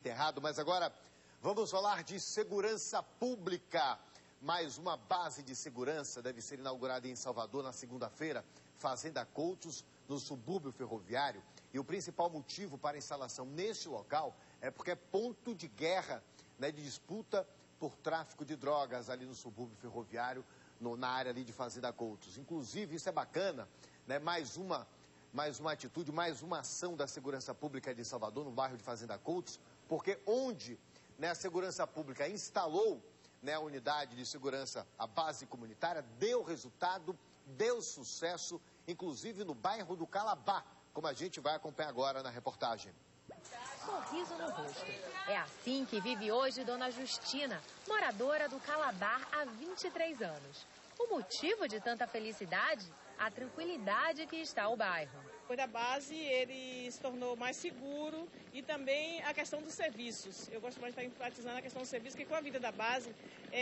Errado, mas agora vamos falar de segurança pública. Mais uma base de segurança deve ser inaugurada em Salvador na segunda-feira, Fazenda Coutos, no subúrbio ferroviário. E o principal motivo para a instalação neste local é porque é ponto de guerra, né, de disputa por tráfico de drogas ali no subúrbio ferroviário, na área ali de Fazenda Coutos. Inclusive, isso é bacana, né, mais uma atitude, mais uma ação da segurança pública de Salvador, no bairro de Fazenda Coutos, porque onde, né, a segurança pública instalou, né, a unidade de segurança, a base comunitária, deu resultado, deu sucesso, inclusive no bairro do Calabar, como a gente vai acompanhar agora na reportagem. Sorriso no rosto. É assim que vive hoje Dona Justina, moradora do Calabar há 23 anos. O motivo de tanta felicidade? A tranquilidade que está o bairro. Depois da base, ele se tornou mais seguro e também a questão dos serviços. Eu gosto mais de estar enfatizando a questão dos serviços, porque com a vida da base,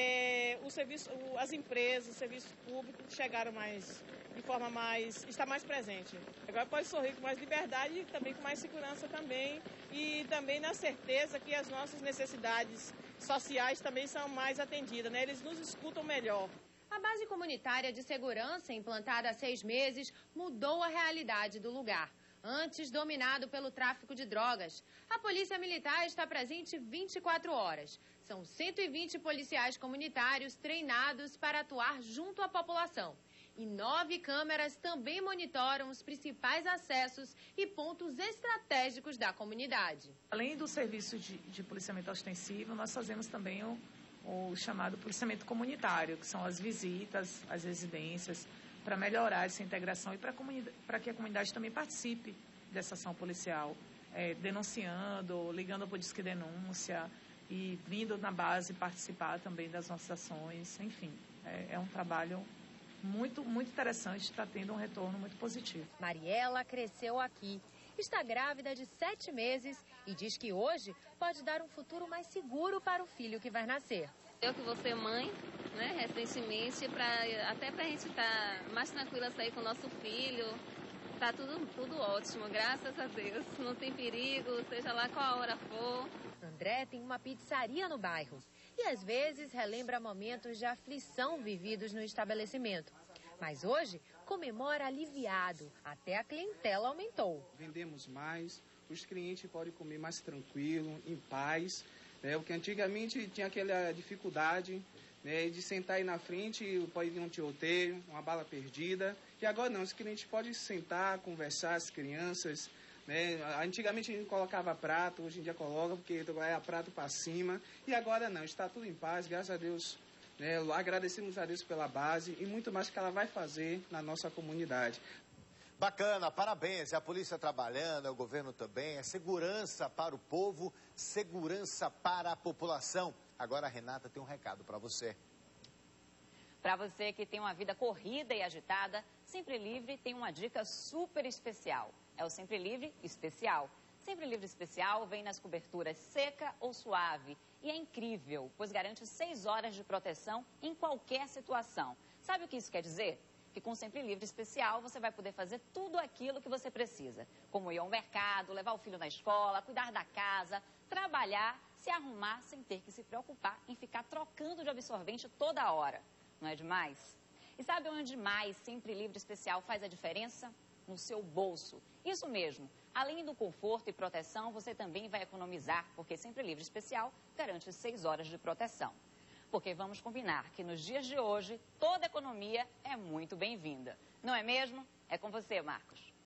as empresas, o serviço público chegaram de forma está mais presente. Agora pode sorrir com mais liberdade e também com mais segurança também. E também na certeza que as nossas necessidades sociais também são mais atendidas, né? Eles nos escutam melhor. A base comunitária de segurança, implantada há 6 meses, mudou a realidade do lugar. Antes dominado pelo tráfico de drogas, a Polícia Militar está presente 24 horas. São 120 policiais comunitários treinados para atuar junto à população. E 9 câmeras também monitoram os principais acessos e pontos estratégicos da comunidade. Além do serviço de policiamento ostensivo, nós fazemos também o chamado policiamento comunitário, que são as visitas às residências, para melhorar essa integração e para que a comunidade também participe dessa ação policial, denunciando, ligando para o Disque Denúncia e vindo na base participar também das nossas ações. Enfim, é um trabalho muito, muito interessante, está tendo um retorno muito positivo. Mariela cresceu aqui. Está grávida de 7 meses e diz que hoje pode dar um futuro mais seguro para o filho que vai nascer. Eu que vou ser mãe, né, recentemente, até para a gente estar mais tranquila sair com o nosso filho. Está tudo ótimo, graças a Deus. Não tem perigo, seja lá qual a hora for. André tem uma pizzaria no bairro e às vezes relembra momentos de aflição vividos no estabelecimento. Mas hoje comemora aliviado, até a clientela aumentou. Vendemos mais, os clientes podem comer mais tranquilo, em paz, né? O que antigamente tinha aquela dificuldade, né, de sentar aí na frente, pode vir um tiroteio, uma bala perdida. E agora não, os clientes podem sentar, conversar, as crianças, né? Antigamente a gente colocava prato, hoje em dia coloca, porque é a prato para cima. E agora não, está tudo em paz, graças a Deus. Agradecemos a Deus pela base e muito mais que ela vai fazer na nossa comunidade. Bacana, parabéns. É a polícia trabalhando, é o governo também. É segurança para o povo, segurança para a população. Agora a Renata tem um recado para você. Para você que tem uma vida corrida e agitada, Sempre Livre tem uma dica super especial. É o Sempre Livre Especial. Sempre Livre Especial vem nas coberturas seca ou suave. E é incrível, pois garante 6 horas de proteção em qualquer situação. Sabe o que isso quer dizer? Que com Sempre Livre Especial você vai poder fazer tudo aquilo que você precisa. Como ir ao mercado, levar o filho na escola, cuidar da casa, trabalhar, se arrumar sem ter que se preocupar em ficar trocando de absorvente toda hora. Não é demais? E sabe onde mais Sempre Livre Especial faz a diferença? No seu bolso. Isso mesmo. Além do conforto e proteção, você também vai economizar, porque Sempre Livre Especial garante 6 horas de proteção. Porque vamos combinar que nos dias de hoje, toda economia é muito bem-vinda. Não é mesmo? É com você, Marcos.